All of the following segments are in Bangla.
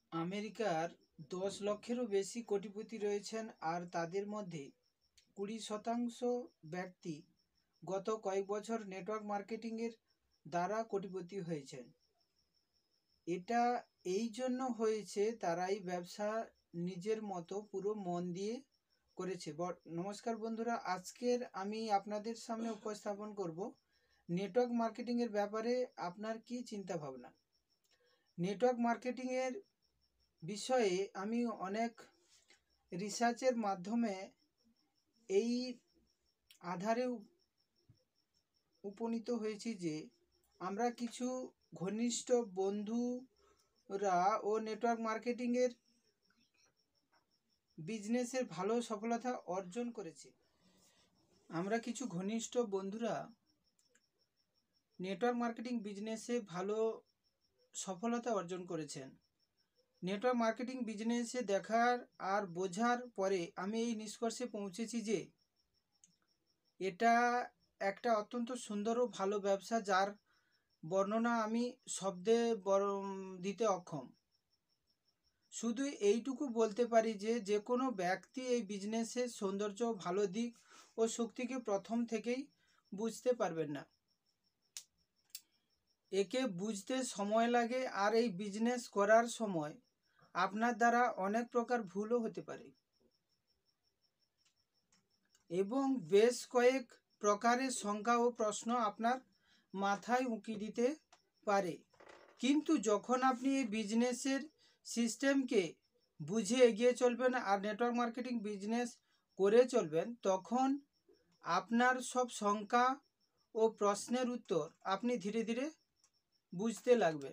আমেরিকার 10 লক্ষেরও বেশি কোটিপতি রয়েছেন, আর তাদের মধ্যে 20% ব্যক্তি গত কয়েক বছর নেটওয়ার্ক মার্কেটিংয়ের দ্বারা কোটিপতি হয়েছেন। এটা এই জন্য হয়েছে তারাই ব্যবসা নিজের মতো পুরো মন দিয়ে করেছে। নমস্কার বন্ধুরা, আজকের আমি আপনাদের সামনে উপস্থাপন করব নেটওয়ার্ক মার্কেটিংয়ের ব্যাপারে আপনার কি চিন্তা ভাবনা। নেটওয়ার্ক মার্কেটিংয়ের বিষয়ে আমি অনেক রিসার্চের মাধ্যমে এই আধারে উপনীত হয়েছি যে আমরা কিছু ঘনিষ্ঠ বন্ধুরা ও নেটওয়ার্ক মার্কেটিংয়ের বিজনেসের ভালো সফলতা অর্জন করেছি। আমরা কিছু ঘনিষ্ঠ বন্ধুরা নেটওয়ার্ক মার্কেটিং বিজনেসে ভালো সফলতা অর্জন করেছেন। নেটওয়ার্ক মার্কেটিং বিজনেসে দেখার আর বোঝার পরে আমি এই নিষ্কর্ষে পৌঁছেছি যে এটা একটা অত্যন্ত সুন্দর ও ভালো ব্যবসা, যার বর্ণনা আমি শব্দে দিতে অক্ষম। শুধু এইটুকু বলতে পারি যে যে কোনো ব্যক্তি এই বিজনেসের সৌন্দর্য, ভালো দিক ও শক্তিকে প্রথম থেকেই বুঝতে পারবেন না। একে বুঝতে সময় লাগে, আর এই বিজনেস করার সময় আপনার দ্বারা অনেক প্রকার ভুলও হতে পারে এবং বেশ কয়েক প্রকারের শঙ্কা ও প্রশ্ন আপনার মাথায় উঁকি দিতে পারে। কিন্তু যখন আপনি এই বিজনেসের সিস্টেমকে বুঝে এগিয়ে চলবেন আর নেটওয়ার্ক মার্কেটিং বিজনেস করে চলবেন, তখন আপনার সব শঙ্কা ও প্রশ্নের উত্তর আপনি ধীরে ধীরে বুঝতে লাগবেন।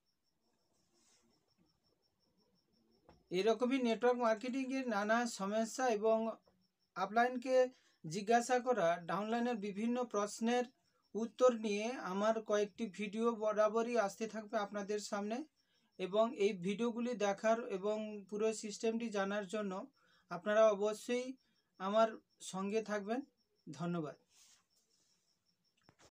এরকমই নেটওয়ার্ক মার্কেটিংয়ের নানা সমস্যা এবং আপলাইনকে জিজ্ঞাসা করা ডাউনলাইনের বিভিন্ন প্রশ্নের উত্তর নিয়ে আমার কয়েকটি ভিডিও বরাবরই আসতে থাকবে আপনাদের সামনে, এবং এই ভিডিওগুলি দেখার এবং পুরো সিস্টেমটি জানার জন্য আপনারা অবশ্যই আমার সঙ্গে থাকবেন। ধন্যবাদ।